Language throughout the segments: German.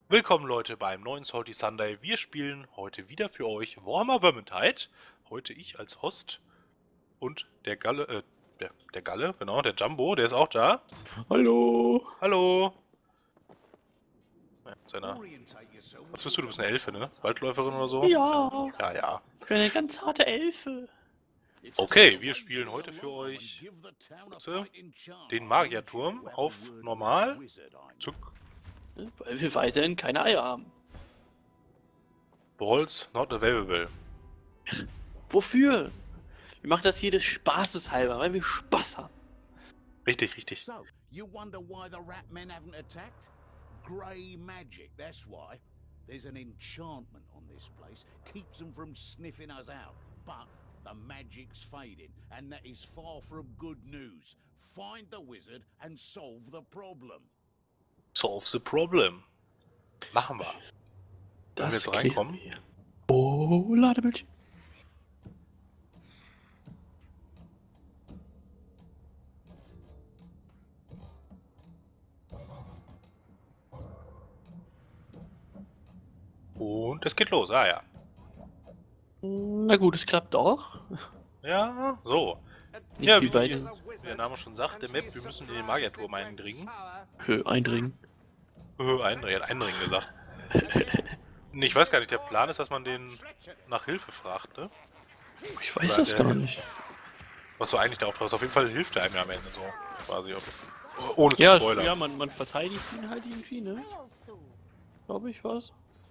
Willkommen Leute beim neuen Salty Sunday. Wir spielen heute wieder für euch Warhammer Vermintide. Heute ich als Host und der Galle, der Galle, genau, der Jumbo, der ist auch da. Hallo. Hallo. Ja, was bist du? Du bist eine Elfe, ne? Waldläuferin oder so? Ja, Ja, ja. ich bin eine ganz harte Elfe. Okay, wir spielen heute für euch den Magierturm auf Normal. Zuck. Weil wir weiterhin keine Eier haben. Balls not available. Wofür? Wir machen das hier des Spaßes halber, weil wir Spaß haben. Richtig, richtig. So, you wonder why the rat men haven't attacked? Grey magic, that's why. There's an enchantment on this place, keeps them from sniffing us out. But the magic's fading, and that is far from good news. Find the wizard and solve the problem. Solve the problem. Machen wir. Wenn wir jetzt reinkommen. Oh, Ladebildschirm. Und es geht los, ja. Na gut, es klappt doch. Ja, so. Nicht Ja, wie bei den der Name schon sagt, der Map, wir müssen in den Magierturm eindringen. Eindringen. Eindringen gesagt. Nee, ich weiß gar nicht, der Plan ist, dass man den nach Hilfe fragt, ne? Ich weiß das gar nicht. Was so eigentlich der Auftrag ist. Auf jeden Fall hilft er einem ja am Ende so. Quasi. Ohne zu Ja, spoilern. ja, man verteidigt ihn halt irgendwie, ne? Glaube ich was.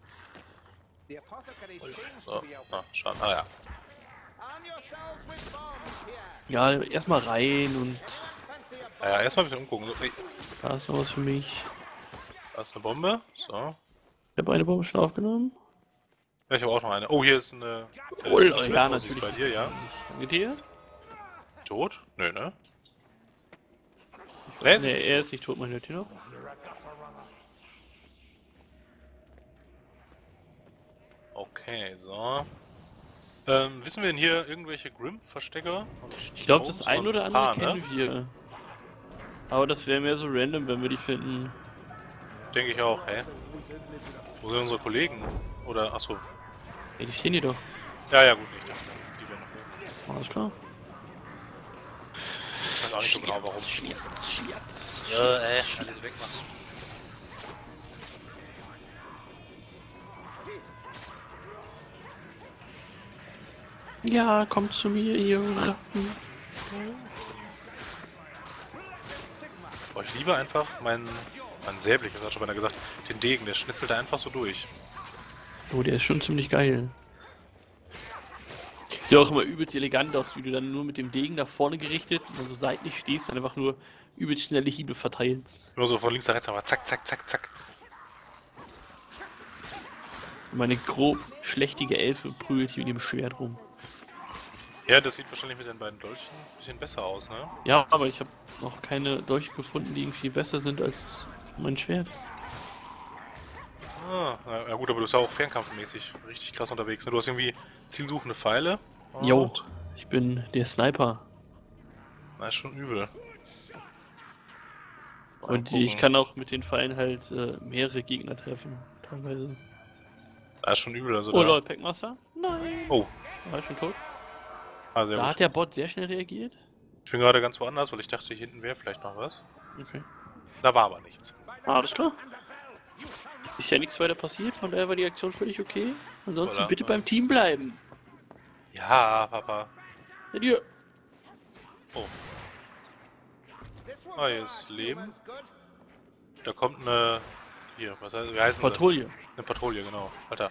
So, schade. Ah ja. Ja, erstmal rein und Ja, erstmal ein bisschen umgucken. So, da ist noch was für mich. da ist eine Bombe. So. Ich habe eine Bombe schon aufgenommen. Ja, ich habe auch noch eine. Oh, hier ist eine. Oh, ist das ja, Red Rose natürlich. bei dir, ja? Danke dir. Tot? Nö, ne? Nee, Ne, er ist nicht tot, mein Hört noch. Okay, so. Wissen wir denn hier irgendwelche Grimp-Verstecker? Ich glaube, das ein oder andere ne? kennen wir. Aber das wäre mehr so random, wenn wir die finden. Denke ich auch, hä? Wo sind unsere Kollegen? Oder, achso. Ey, die stehen hier doch. Ja, ja, gut, ich dachte, die wären noch hier. Alles klar. Ich weiß auch nicht so genau, warum. Schierz. Ja, alles wegmachen. Ja, kommt zu mir, ihr Ratten. Boah, ich liebe einfach meinen Säbel, ich hab's auch schon beinahe gesagt, den Degen, der schnitzelt da einfach so durch. Oh, der ist schon ziemlich geil. Sieht ja auch immer übelst elegant aus, wie du dann nur mit dem Degen nach vorne gerichtet und dann so seitlich stehst und einfach nur übelst schnelle Hiebe verteilst. Nur so von links nach rechts, aber zack, zack, zack, zack. Und meine grob schlechtige Elfe prügelt hier mit dem Schwert rum. Ja, das sieht wahrscheinlich mit den beiden Dolchen ein bisschen besser aus, ne? Ja, aber ich habe noch keine Dolche gefunden, die irgendwie besser sind als mein Schwert. Ah, na gut, aber du bist ja auch fernkampfmäßig richtig krass unterwegs, ne? Du hast irgendwie zielsuchende Pfeile. Jo, ich bin der Sniper. Na, ist schon übel. Und ich kann auch mit den Pfeilen halt mehrere Gegner treffen, teilweise. Da ist schon übel, also Oh da... lol, Packmaster? Nein! Oh, War ich schon tot? ah, sehr Da gut. hat der Bot sehr schnell reagiert. Ich bin gerade ganz woanders, weil ich dachte, hier hinten wäre vielleicht noch was. Okay. Da war aber nichts. Alles klar. Ist ja nichts weiter passiert, von daher war die Aktion völlig okay. Ansonsten Oder? bitte beim Team bleiben. Ja, Papa. Adieu. Oh. Ah, hier ist Leben. Da kommt eine... Hier, was heißt, wie heißen Patrouille. sie? Eine Patrouille, genau. Alter.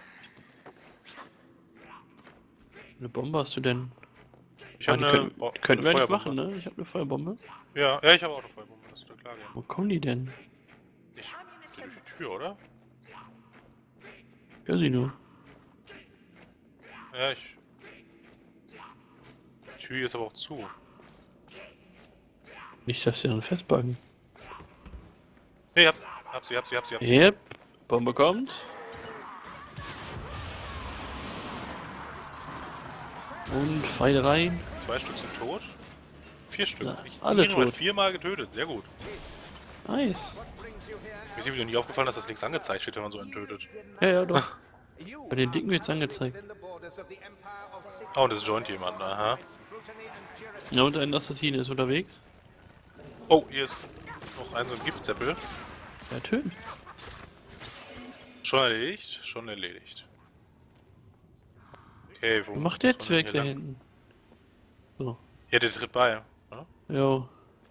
Eine Bombe hast du denn? Ich habe die eine... könnten wir nicht Feuerbombe. machen, ne? Ich habe eine Feuerbombe. Ja, ja, ich habe auch eine Feuerbombe, das ist doch klar gehen. Wo kommen die denn? Nicht durch die Tür, oder? Ja, sie nur. Ja, die Tür hier ist aber auch zu. Nicht, dass sie dann festbacken. Nee, hab sie. Yep. Bombe kommt. Und Pfeile rein. 2 Stück sind tot. 4 Stück. Ja, Ich alle Nino hat tot. 4-mal getötet, sehr gut. Nice. Mir ist irgendwie noch nie aufgefallen, dass das links angezeigt steht, wenn man so einen tötet. Ja, ja, doch. Bei den Dicken wird's angezeigt. Oh, und es joint jemand, aha. Ja, und ein Assassine ist unterwegs. Oh, hier ist noch ein so ein Giftzeppel. Ja, töten. Schon erledigt? Schon erledigt. Okay, wo Was macht der muss man denn Zwerg hier da lang? hinten? So. Ja, der tritt bei. Ja? Jo.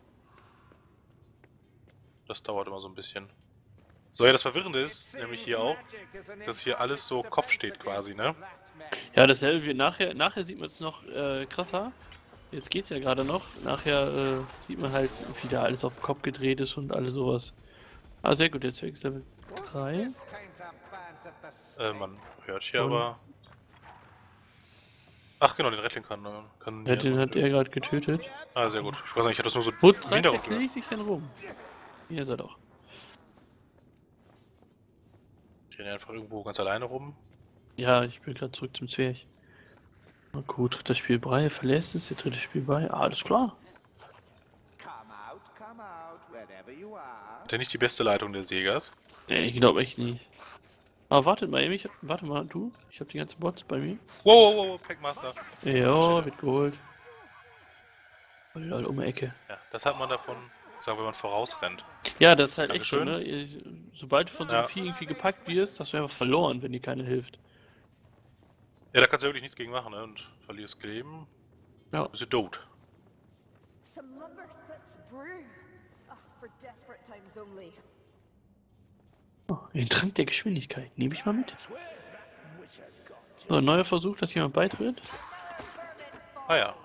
Das dauert immer so ein bisschen. So, ja, das Verwirrende ist nämlich hier auch, dass hier alles so Kopf steht quasi, ne? Ja, dasselbe wie nachher sieht man es noch krasser. Jetzt geht's ja gerade noch. Nachher sieht man halt, wie da alles auf den Kopf gedreht ist und alles sowas. Ah, sehr gut, der Zwerg ist Level 3. Man hört hier Und- aber... Ach genau, den Rattling kann Ja, den hat er gerade getötet. Ah, sehr gut. Ich weiß nicht, ich hatte das nur so Wo im treibt der Hintergrund König gehört. sich denn rum? Hier ist er doch. Ich renne einfach irgendwo ganz alleine rum. Ja, ich bin gerade zurück zum Zwerg. Na gut, drittes Spiel bei, verlässt es, der dritte Spiel bei. Ah, alles klar. Hat er nicht die beste Leitung der Segas? Nee, ich glaube echt nicht. Aber wartet mal, warte mal, du. Ich habe die ganzen Bots bei mir. Wow, wow, wow, Packmaster. Ja, wird geholt. Lol, um die Ecke. Ja, das hat man davon, sagen wir, wenn man vorausrennt. Ja, das ist halt echt so, ne? Dankeschön. Sobald du von so einem Ja. Vieh irgendwie gepackt wirst, hast du einfach verloren, wenn dir keiner hilft. Ja, da kannst du wirklich nichts gegen machen, ne? Und verlierst Leben, Ja. bist du tot. Some lumberfoots brew. Oh, for desperate times only. Oh, den Trank der Geschwindigkeit. Nehme ich mal mit. So, neuer Versuch, dass jemand beitritt. Ah ja.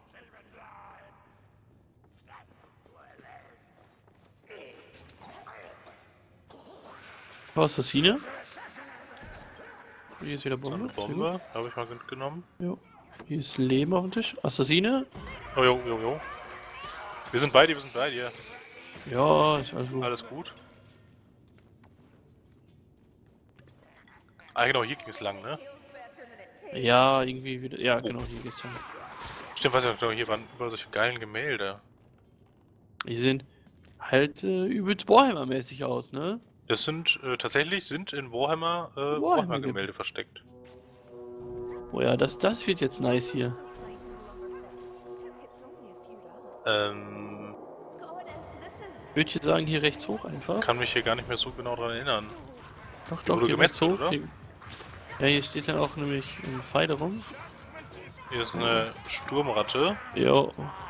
Assassine. Hier ist wieder So eine Bombe. Sehr gut. Bombe, habe ich mal mitgenommen. Jo. Hier ist Leben auf dem Tisch. Assassine. Oh, jo, jo, jo. Wir sind bei dir, wir sind bei dir. Ja, ist alles gut. Alles gut. Ah, genau, hier ging es lang, ne? Ja, irgendwie wieder. Ja, genau, hier geht's dann. Stimmt, weiß ich noch, genau, hier waren überall solche geilen Gemälde. Die sehen halt übelst Warhammer-mäßig aus, ne? Das sind, tatsächlich sind in Warhammer, Warhammer Warhammer-Gemälde versteckt. Oh ja, das wird jetzt nice hier. It's only a few dollars. Goddess, this is Würde ich jetzt sagen, hier rechts hoch einfach. Kann mich hier gar nicht mehr so genau dran erinnern. Doch, Hier wurde hier rechts gemetzelt, hoch. oder? Hier. Ja, hier steht dann auch nämlich ein Pfeil rum. Hier ist eine Sturmratte. Jo.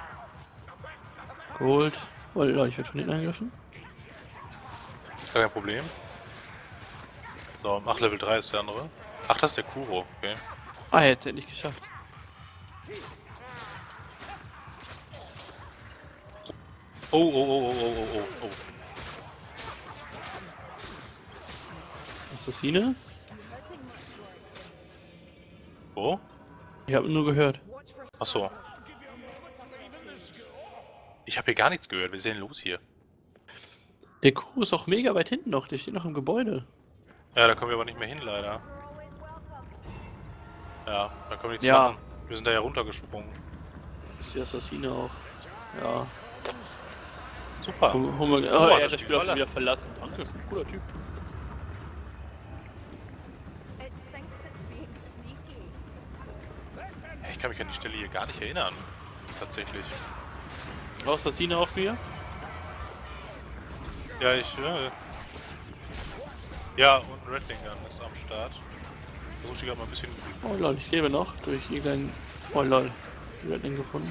Gold. Oh, ja, ich werde von hinten angegriffen. Gar kein Problem. So, ach, Level 3 ist der andere. Ach, das ist der Kuro, okay. Ah, er hat es endlich geschafft. Oh, oh, oh, oh, oh, oh, oh, oh. Assassine? hurting my droids. Wo? Ich habe nur gehört. Watch for Ach so. Ich habe hier gar nichts gehört. Was ist denn los hier? Der Kuh ist auch mega weit hinten noch. Der steht noch im Gebäude. Ja, da kommen wir aber nicht mehr hin, leider. always welcome. Ja, da können wir nichts Ja. machen. Wir sind da ja runtergesprungen. Ist die Assassine auch. Ja. Super. Oh, Oh, er hat hat das das Spiel Spiel auch schon wieder verlassen. Danke, cooler Typ. It thinks it's being sneaky. Ja, ich kann mich an die Stelle hier gar nicht erinnern. Tatsächlich. Assassine auch wieder? Ja, ja, und ein Rattling Gun ist am Start. Versuche ich gerade mal ein bisschen. Oh lol, ich lebe noch durch irgendeinen. Oh lol. Ich werde den gefunden.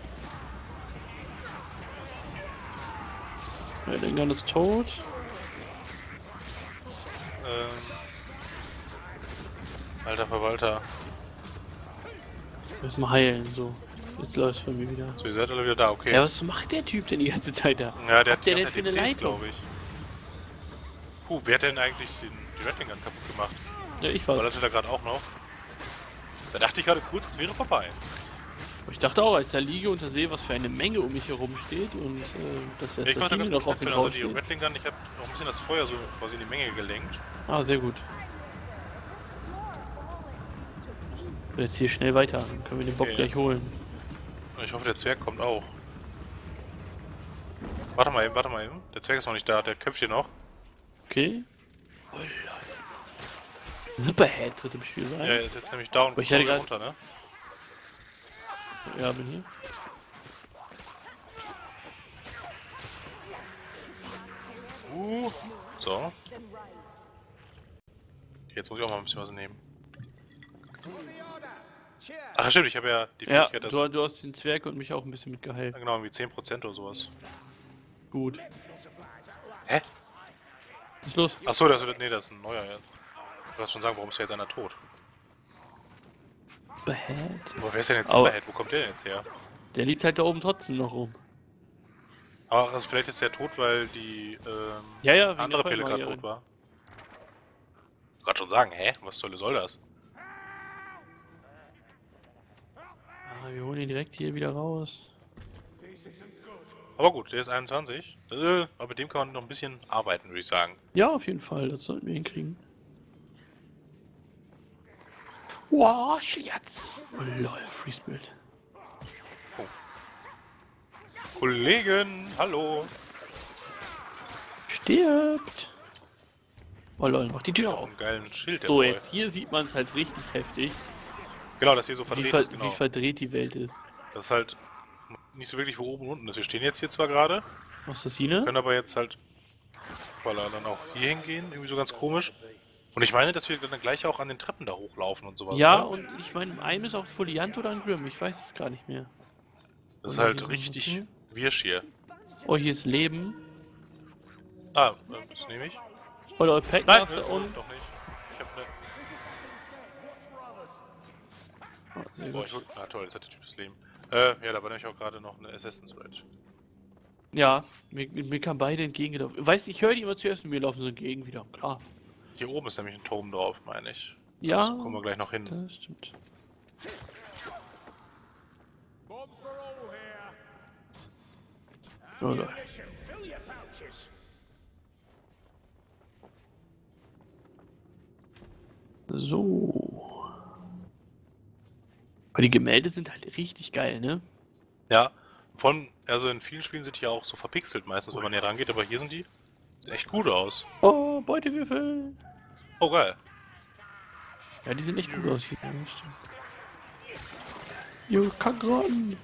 Ja, der Gun ist tot. Alter Verwalter. Müssen wir heilen, so. Jetzt läuft's bei mir wieder. So, ihr seid alle wieder da, okay. Ja, was macht der Typ denn die ganze Zeit da? Ja, der Was hat die der ganze denn für Zeit eine DCs, Leitung? glaube ich. Wer hat denn eigentlich die Rattling Gun kaputt gemacht? Ja, ich Weil weiß. hatte da gerade auch noch. Da dachte ich gerade kurz, es wäre vorbei. Ich dachte auch, als da liege und da sehe, was für eine Menge um mich herum steht und dass der Ich wollte Assassine ganz noch kurz auf erzählen, mich also die draufsteht. Rattling Gun, ich habe noch ein bisschen das Feuer so quasi in die Menge gelenkt. Ah, sehr gut. So, jetzt hier schnell weiter, dann können wir den Bob Okay. gleich holen. Ich hoffe, der Zwerg kommt auch. Warte mal eben, warte mal eben. Der Zwerg ist noch nicht da, der kämpft hier noch. Okay. Superhead tritt im Spiel Ja, sein. er ist jetzt nämlich down. Aber ich hatte Kommt grad- runter, ne? Ja, bin hier. So. Then rise. Jetzt muss ich auch mal ein bisschen was nehmen. Ach stimmt, ich habe ja die Ja, Fähigkeit, dass... du hast den Zwerg und mich auch ein bisschen mitgeheilt. Ja, genau, irgendwie 10% oder sowas. Gut. Hä? Was ist los? Achso, nee, das ist ein neuer jetzt. Du hast schon sagen, warum ist jetzt einer tot? Superhead? Aber wer ist denn jetzt Au. Superhead? Wo kommt der denn jetzt her? Der liegt halt da oben trotzdem noch rum. Aber also vielleicht ist er tot, weil die Ja, ja, wegen andere der Pille gerade Vollmagierin. tot war. Ich wollte schon sagen, hä? Was soll das? Ah, wir holen ihn direkt hier wieder raus. Aber gut, der ist 21. Aber mit dem kann man noch ein bisschen arbeiten, würde ich sagen. Ja, auf jeden Fall, das sollten wir hinkriegen. Wow, jetzt! Oh, lol, Freeze-Bild. Kollegen, hallo! Stirbt! Oh lol, mach die Tür Auch auf. einen geilen Schild, der So, Boy. jetzt hier sieht man es halt richtig heftig, Genau, dass hier so wie, verdreht ist, genau. wie verdreht die Welt ist. Das ist halt nicht so wirklich, wo oben und unten ist. Wir stehen jetzt hier zwar gerade, Assassine? können aber jetzt halt, voilà, dann auch hier hingehen, irgendwie so ganz komisch. Und ich meine, dass wir dann gleich auch an den Treppen da hochlaufen und sowas. Ja, oder? und ich meine, einem ist auch Foliant oder ein Grimm, ich weiß es gar nicht mehr. Das ist oder halt wie- richtig wirsch hier. Oh, hier ist Leben. Ah, das nehme ich. Oh lol, Nein, Packmaster und... doch nicht. Ich hab ne... Oh, sehr Boah, gut. ah toll, jetzt hat der Typ das Leben. Ja, da war nämlich auch gerade noch eine Assassin's Red. Ja, mir kamen beide entgegengelaufen. Weißt du, ich höre die immer zuerst und mir laufen so entgegen wieder. Klar. Hier oben ist nämlich ein Turm drauf, meine ich. Ja, Das kommen wir gleich noch hin. das stimmt. Oh lol. So. Aber die Gemälde sind halt richtig geil, ne? Ja, von, also in vielen Spielen sind die ja auch so verpixelt meistens, wenn man näher rangeht, aber hier sind die, sieht echt gut aus. Oh, Beutewürfel. Oh, geil. Ja, die sehen echt gut aus hier. Ja, das stimmt. Jo, Kagron.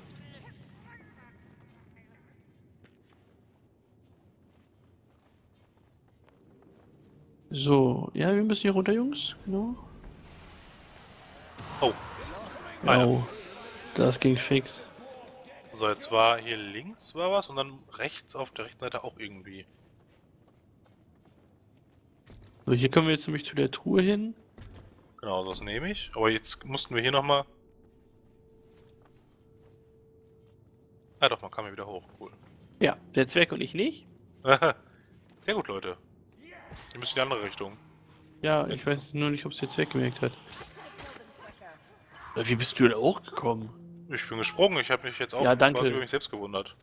So, ja, wir müssen hier runter, Jungs. Genau. Oh. Ah, ja. Oh, das ging fix. So, jetzt war hier links war was und dann rechts auf der rechten Seite auch irgendwie. So, hier können wir jetzt nämlich zu der Truhe hin. Genau, das nehme ich. Aber jetzt mussten wir hier nochmal... Ah doch, man kam hier wieder hoch. Cool. Ja, der Zwerg und ich nicht. Sehr gut, Leute. Ihr müsst in die andere Richtung. Ja, ich weiß nur nicht, ob es der Zwerg gemerkt hat. Wie bist du da hochgekommen? Ich bin gesprungen, ich habe mich jetzt auch Ja, danke. quasi über mich selbst gewundert.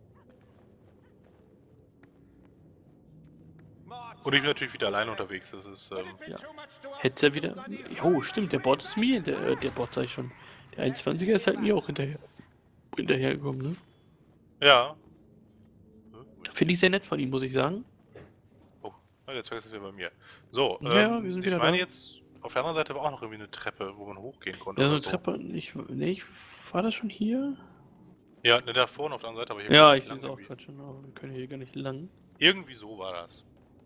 Und ich bin natürlich wieder alleine unterwegs, das ist, Hätte er wieder. Jo, stimmt, der Bot ist mir, der Bot sag ich schon. Der 21er ist halt mir auch hinterhergekommen, ne? ja. Finde ich sehr nett von ihm, muss ich sagen. Oh, jetzt ist wieder bei mir. So, Ja, wir sind ich wieder meine da. jetzt, auf der anderen Seite war auch noch irgendwie eine Treppe, wo man hochgehen konnte. Ja, so oder eine Treppe, ich war das schon hier? Ja, ne, da vorne auf der anderen Seite, aber hier Ja, kann ich man sehe es lang auch irgendwie. gerade schon, aber wir können hier gar nicht lang. Irgendwie so war das.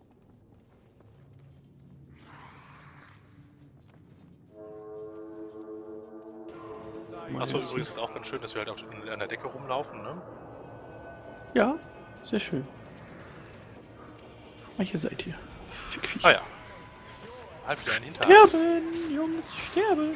Achso, übrigens ist auch ganz schön, dass wir halt an der Decke rumlaufen, ne? Ja, sehr schön. Ah, hier seid ihr. Fickviech. Ah ja. Halt wieder ein Hinterhalt. Sterben, Jungs, sterben.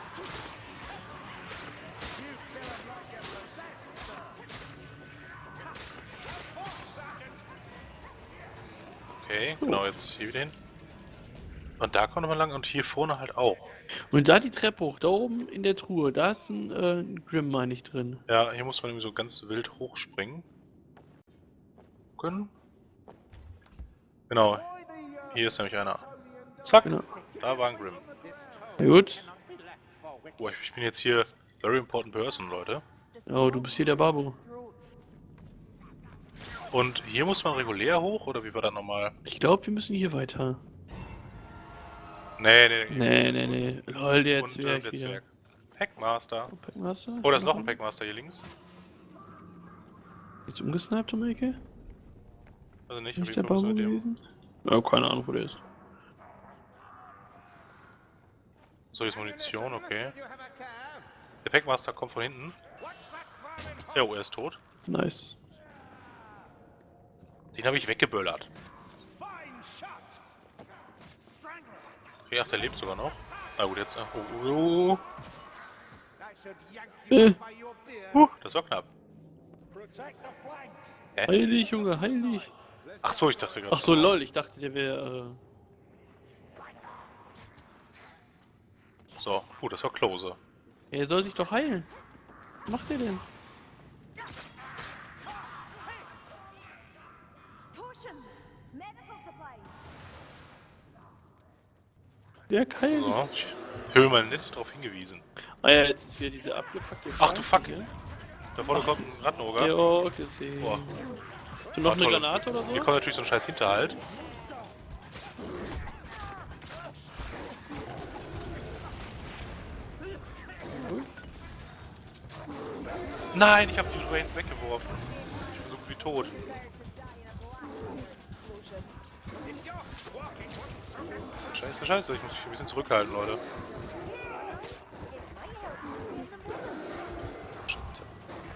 Okay, genau, jetzt hier wieder hin. Und da kommt man lang und hier vorne halt auch. Und da die Treppe hoch, da oben in der Truhe, da ist ein Grimm, meine ich, drin. Ja, hier muss man irgendwie so ganz wild hochspringen. Gucken. Genau, hier ist nämlich einer. Zack, Genau. da war ein Grimm. Na gut. Boah, ich bin jetzt hier very important person, Leute. Oh, du bist hier der Babu. Und hier muss man regulär hoch, oder wie war das nochmal? Ich glaube, wir müssen hier weiter. Nee. Nee. Lol, der Und Zwerg der wieder. Zwerg. Packmaster. Oh, Packmaster? Oh, da ist noch ein Packmaster hier links. Jetzt umgesniped um die Ecke? Also nicht, Nicht wie der viel müssen Baum wir dem? gewesen? Ja, keine Ahnung, wo der ist. So, jetzt Munition, okay. Der Packmaster kommt von hinten. Ja, oh, er ist tot. Nice. Den habe ich weggeböllert. Okay, ach, der lebt sogar noch. Na gut, jetzt. Das war knapp. Heil dich, Junge, heil dich. Ach so, ich dachte gerade. Ach so, lol, ich dachte, der wäre, So, das war close. Er soll sich doch heilen. Was macht der denn? Potions! Medical supplies! Wer heilt? So, ich habe mal nett darauf hingewiesen. Ah ja, jetzt ist wieder diese abgefuckte Ach du Scheiße Fuck! hier. Da vorne kommt ein Rattenoger. Ja, gesehen. Boah. Hast du noch eine toll. Granate oder so? Hier kommt natürlich so ein scheiß Hinterhalt. Nein, ich habe die Rain weggeworfen. Ich bin so gut wie tot. Scheiße, ich muss mich ein bisschen zurückhalten, Leute. Scheiße.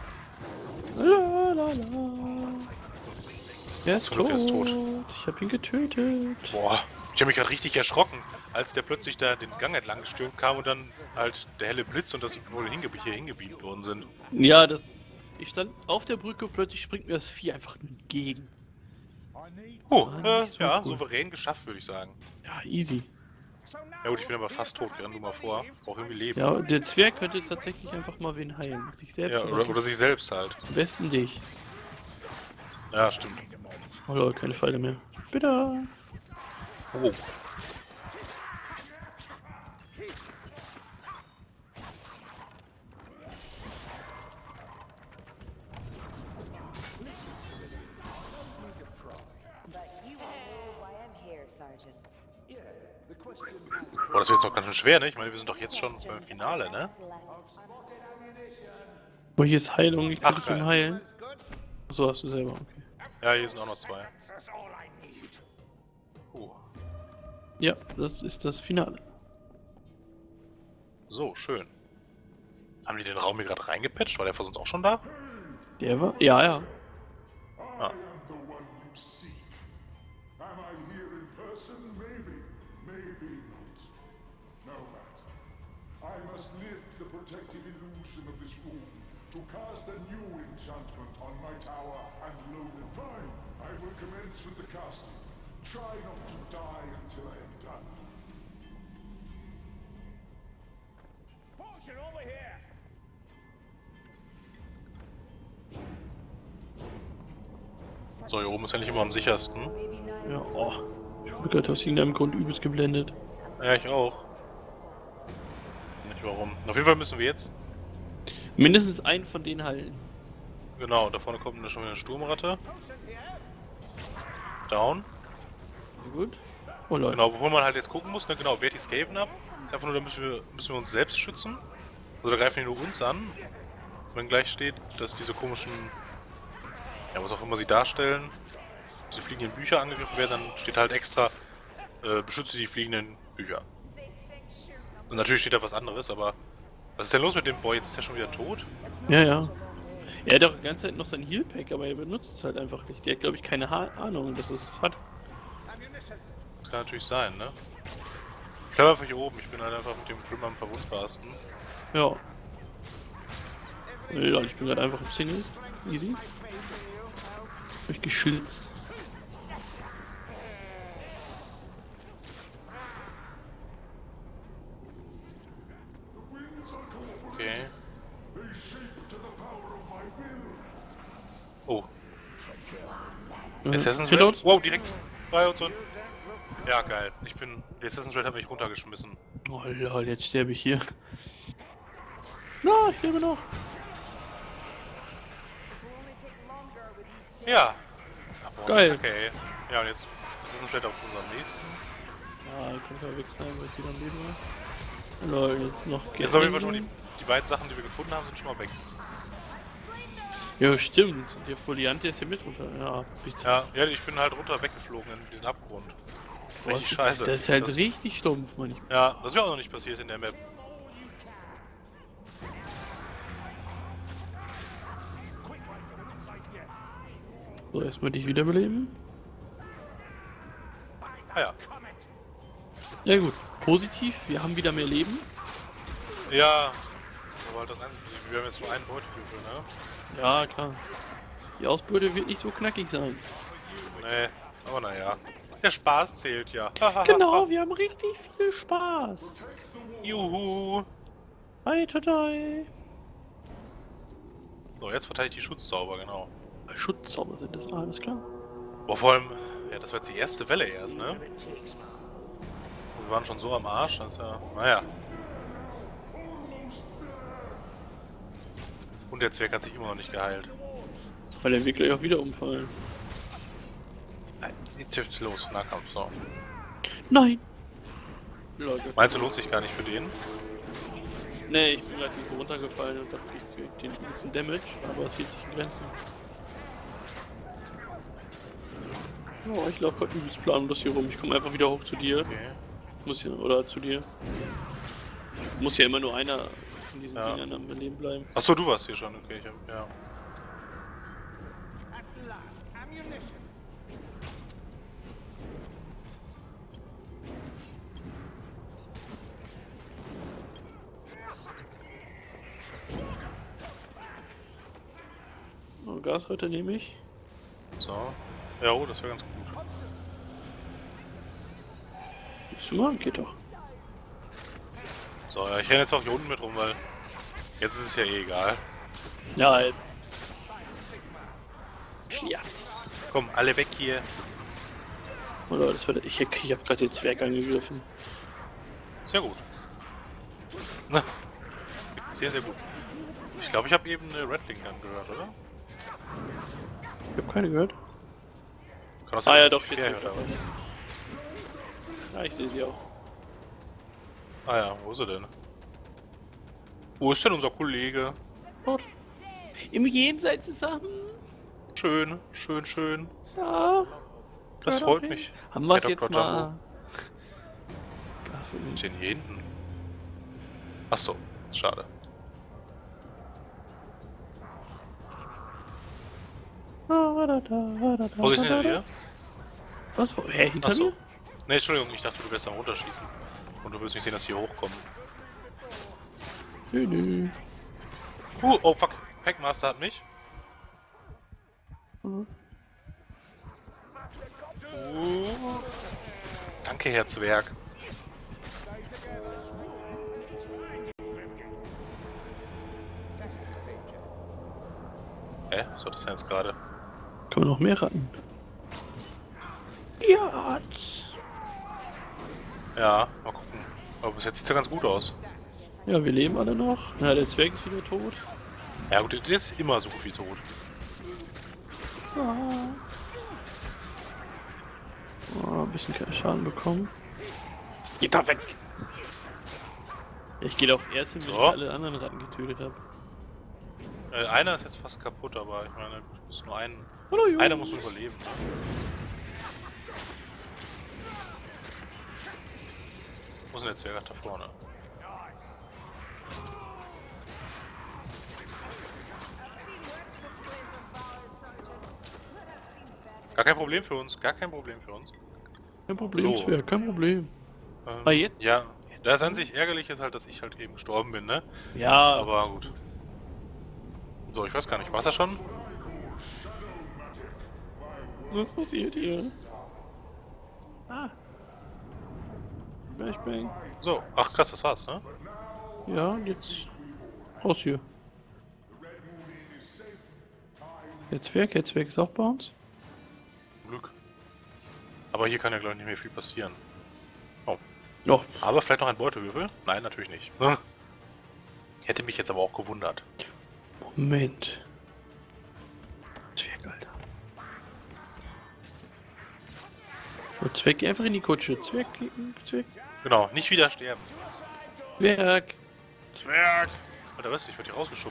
Er ist Zum Glück, er ist tot. Ich hab ihn getötet. Boah, ich habe mich gerade richtig erschrocken, als der plötzlich da den Gang entlang gestürmt kam und dann halt der helle Blitz und das wohl hier hingebeamt worden sind. Ja, ich stand auf der Brücke und plötzlich springt mir das Vieh einfach nur entgegen. Ja, cool. souverän geschafft, würde ich sagen. Ja, easy. Ja gut, ich bin aber fast tot, renn du mal vor. Brauch irgendwie Leben. Ja, der Zwerg könnte tatsächlich einfach mal wen heilen. Sich selbst Ja, oder sich selbst halt. am besten dich. Ja, stimmt. Oh lol, keine Pfeile mehr. Bitte. Oh. But you will know why I'm here, Sergeant. Boah, das wird jetzt noch ganz schön schwer, ne? Ich meine, wir sind doch jetzt schon beim Finale, ne? Oh, hier ist Heilung, ich kann Ach, dich ihm geil. heilen. Achso, hast du selber, okay. Ja, hier sind auch noch zwei. Ja, das ist das Finale. So, schön. Haben die den Raum hier gerade reingepatcht? War der vor uns auch schon da? Der war? Ja. Ah. The one you seek. Am I here in person? Maybe. Maybe not. No matter. I must lift the protective illusion of this room to cast a new enchantment on my tower and load it. Fine. I will commence with the casting. Try not to die until I am done. Potion over here! So, hier oben ist eigentlich immer am sichersten. Ja, oh. Ich bin gerade aus irgendeinem Grund übelst geblendet. Ja, ich auch. Nicht warum. Auf jeden Fall müssen wir jetzt. Mindestens einen von denen heilen. Genau, da vorne kommt schon wieder eine Sturmratte. Down. Sehr gut. Oh Leute. Genau, wo man halt jetzt gucken muss, ne, genau, wehrt die Skaven ab. Ist einfach nur, da müssen wir uns selbst schützen. Oder greifen die nur uns an. Wenn gleich steht, dass diese komischen, ja, was auch immer sie darstellen, diese fliegenden Bücher angegriffen werden, dann steht halt extra, beschütze die fliegenden Bücher. Und natürlich steht da was anderes, aber was ist denn los mit dem Boy? Jetzt ist er schon wieder tot? Ja. Er hat auch die ganze Zeit noch sein Heal-Pack, aber er benutzt es halt einfach nicht. Der hat, glaube ich, keine Ahnung, dass es hat. Das kann natürlich sein, ne? Ich bleib einfach hier oben, ich bin halt einfach mit dem Grim am verwundbarsten. Ja. Lol, ich bin gerade einfach im Single. Easy. Hab ich geschlitzt. Okay. Oh. Assassin's Reload. Red? Wow, direkt bei uns und... Ja, geil. Die Assassin's Red hat mich runtergeschmissen. Oh lol, jetzt sterbe ich hier. Na, ich lebe noch. Ja, Boah, Geil. Okay. Ja, und jetzt ist es vielleicht auf unserem nächsten. Ja, ich kann ja wechseln, weil ich wieder am Leben war. Lol, jetzt noch Jetzt auf jeden Fall schon mal die beiden Sachen, die wir gefunden haben, sind schon mal weg. Ja, stimmt. Der Foliante ist hier mit runter. Ja, richtig. Ja, ich bin halt runter weggeflogen in diesen Abgrund. Richtig scheiße. Das ist halt richtig stumpf, manchmal. Ja, das wäre auch noch nicht passiert in der Map. So, erstmal dich wiederbeleben. Ah ja. Ja gut, positiv, wir haben wieder mehr Leben. Ja. Aber halt wir haben jetzt nur einen Beutewürfel, ne? Ja, klar. Die Ausbeute wird nicht so knackig sein. Nee, aber naja. Der Spaß zählt ja. Genau, wir haben richtig viel Spaß. Juhu. Hi, Totai. So, jetzt verteile ich die Schutzzauber, genau. Schutzzauber sind das, alles klar. Boah, vor allem, ja, das war jetzt die erste Welle erst, ne? Und wir waren schon so am Arsch, dass ja, naja. Und der Zwerg hat sich immer noch nicht geheilt. Weil der wird gleich auch wieder umfallen. Jetzt los, Nahkampf, so. Nein! Leute. Meinst du, lohnt sich gar nicht für den? Nee, ich bin gerade irgendwo runtergefallen und dachte, ich krieg den ganzen Damage, aber es hielt sich in Grenzen. Oh, ich laufe gerade übelst planlos hier rum. Ich komme einfach wieder hoch zu dir. Okay. Muss ja, oder zu dir. Muss ja immer nur einer von diesen Ja. Dingern am Leben bleiben. Achso, du warst hier schon, okay, ja. Oh, Gasreiter nehme ich. So. Ja, oh, das wäre ganz gut. Gibst du mal? Geht doch. So, ja, ich renne jetzt auch hier unten mit rum, weil jetzt ist es ja eh egal. Ja, jetzt. Schliatz. Komm, alle weg hier. Oh Leute, das war der, ich hab gerade den Zwerg angegriffen. Sehr gut. Na, sehr, sehr gut. Ich glaube, ich habe eben eine Redling Gun gehört, oder? Ich hab keine gehört. Kann auch sein, Ah ja, dass doch, ich jetzt. gehört habe. Ja, ich sehe sie auch. Ah ja, wo ist er denn? Wo ist denn unser Kollege? Dort. Im Jenseits ist er. Schön, schön, schön. Ja. Das freut mich. Haben wir es Herr jetzt Dr. Jumbo. mal. Was ist denn hier hinten? Achso, schade. Wo ist hinter dir? Was? Hä, hinter Achso. mir? Ne, Entschuldigung, ich dachte, du wärst am Runterschießen. Und du willst nicht sehen, dass hier hochkommen. Nö, nö. Oh fuck. Packmaster hat mich. Danke, Herr Zwerg. Was war das denn jetzt gerade? Kann man noch mehr raten? Ja. Ja, mal gucken. Aber bis jetzt sieht's ja ganz gut aus. Ja, wir leben alle noch. Na, der Zwerg ist wieder tot. Ja gut, der ist immer so gut wie tot. Oh, ein bisschen Schaden bekommen. Geht da weg! Ich gehe auf erst hin, wenn So. ich alle anderen Ratten getötet habe. Einer ist jetzt fast kaputt, aber ich meine, es ist nur ein. Hallo, Jungs. Einer muss überleben. Ne? Wo ist denn der Zwerg da vorne? Gar kein Problem für uns, gar kein Problem für uns. Kein Problem, So. Zwerg, kein Problem. Ah, jetzt? Ja, das an sich ärgerlich ist halt, dass ich halt eben gestorben bin, ne? Ja, Aber gut. So, ich weiß gar nicht, war's das schon? was passiert hier? Ah. Flashbang. So, ach krass, das war's, ne? Ja, und jetzt raus hier. Der Zwerg ist auch bei uns. Glück. Aber hier kann ja, glaube ich, nicht mehr viel passieren. Oh. Doch. Aber vielleicht noch ein Beutewürfel? Nein, natürlich nicht. Hätte mich jetzt aber auch gewundert. Moment. Zwerg, Alter. Und Zwerg, geh einfach in die Kutsche. Zwerg, Zwerg. Genau, nicht wieder sterben. Zwerg. Zwerg. Alter, was? Ich werde hier rausgeschoben.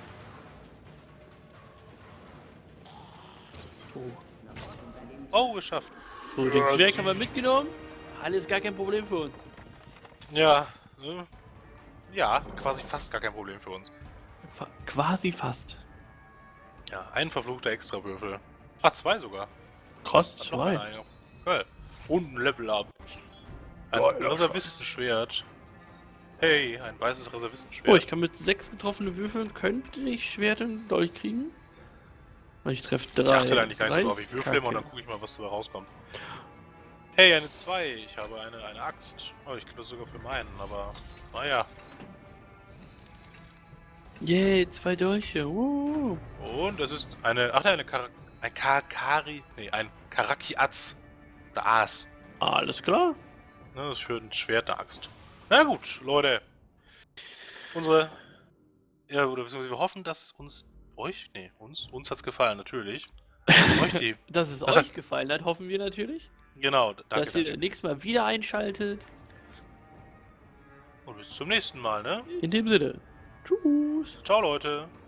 Oh, geschafft. So, den Zwerg haben wir mitgenommen. Alles gar kein Problem für uns. Ja, ja, quasi fast gar kein Problem für uns. Quasi fast. Ja, ein verfluchter Extrawürfel. Ah, 2 sogar. Krass, Hat noch einer 2. einen. Geil. Und ein Level-Up. Ein Geiler Reservistenschwert. Hey, ein weißes Reservistenschwert. Oh, ich kann mit 6 getroffenen Würfeln, könnte ich Schwert und Dolch kriegen? Und ich treffe 3. Ich achte da eigentlich gar nicht so drauf. Ich würfel immer und dann gucke ich mal, was dabei rauskommt. Hey, eine 2. Ich habe eine Axt. Oh, ich glaube das sogar für meinen, aber naja. Yay, 2 Dolche. Und es ist eine. Ach, ein Karakari. Nee, ein Karaki-Atz. Oder Aas. Alles klar. Ne, das ist für ein Schwert eine Axt. Na gut, Leute. Unsere. Ja, oder beziehungsweise wir hoffen, dass uns. Euch? Nee, uns. Uns hat's gefallen, natürlich. Dass euch die. Dass es euch gefallen hat, hoffen wir natürlich. Genau, danke. Dass ihr nächstes Mal wieder einschaltet. Und bis zum nächsten Mal, ne? In dem Sinne. Tschüss. Ciao, Leute.